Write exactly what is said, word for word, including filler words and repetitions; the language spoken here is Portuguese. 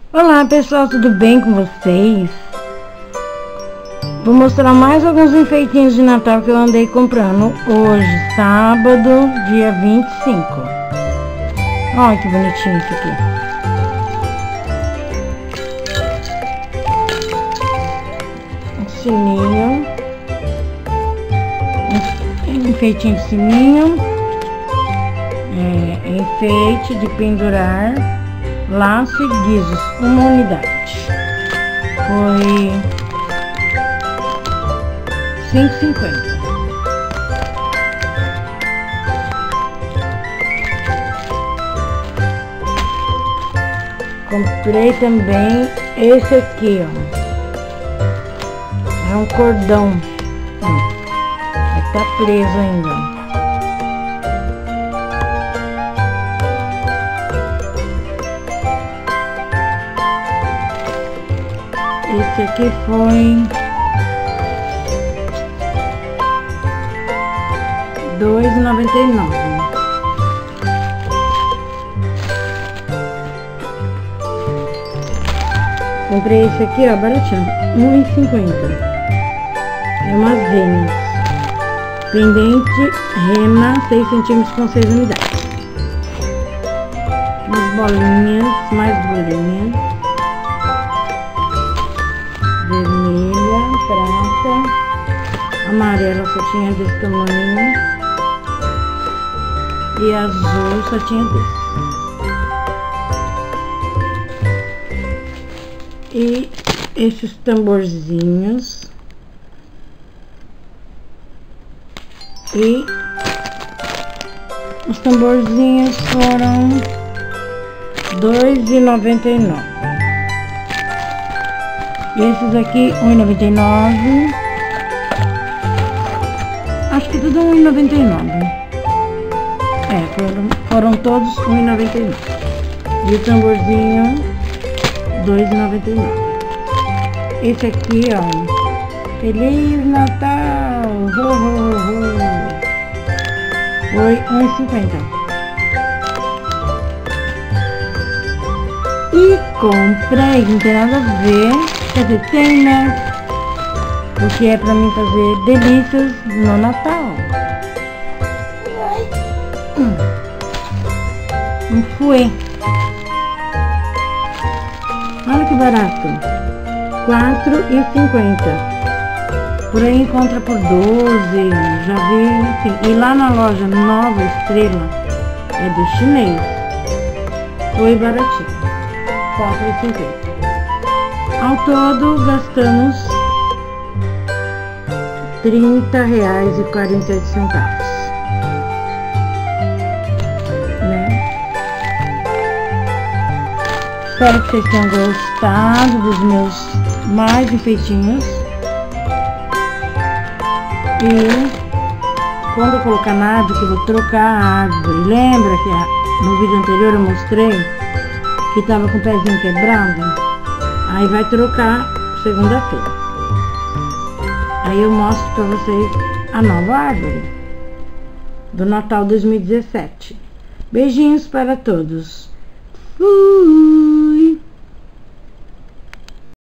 Olá pessoal, tudo bem com vocês? Vou mostrar mais alguns enfeitinhos de Natal que eu andei comprando hoje, sábado, dia vinte e cinco. Olha que bonitinho isso aqui. Um sininho. Um enfeitinho de sininho. É, enfeite de pendurar. Laço e guizos, uma unidade. Foi cinco e cinquenta. Comprei também esse aqui, ó. É um cordão. Ó, tá preso ainda. Esse aqui foi dois reais e noventa e nove centavos. Comprei esse aqui, ó, baratinho, um real e cinquenta centavos. É umas renas. Pendente rena seis centímetros com seis unidades. Umas bolinhas, mais bolinhas. Vermelha, prata, amarela só tinha desse tamanho e azul só tinha desse. E esses tamborzinhos e os tamborzinhos foram dois reais e noventa e nove centavos. Esses aqui, um real e noventa e nove centavos. Acho que tudo um real e noventa e nove centavos. É, foram, foram todos um real e noventa e nove centavos. E o tamborzinho, dois reais e noventa e nove centavos. Esse aqui, ó. Feliz Natal! Ho, ho, ho. Foi um real e cinquenta centavos. E comprei, não tem nada a ver. Quer dizer, tem, né? Porque é pra mim fazer delícias no Natal. Hum. Um fouet. Olha que barato. quatro reais e cinquenta centavos. Por aí encontra por doze. Já vi, enfim. E lá na loja Nova Estrela é do chinês. Foi baratinho. quatro reais e cinquenta centavos. Ao todo gastamos trinta reais e quarenta e oito centavos, né? Espero que vocês tenham gostado dos meus mais enfeitinhos. E quando eu colocar na árvore, que eu vou trocar a árvore, lembra que no vídeo anterior eu mostrei que tava com o pezinho quebrado? Aí vai trocar segunda-feira. Aí eu mostro pra vocês a nova árvore do Natal dois mil e dezessete. Beijinhos para todos. Uh!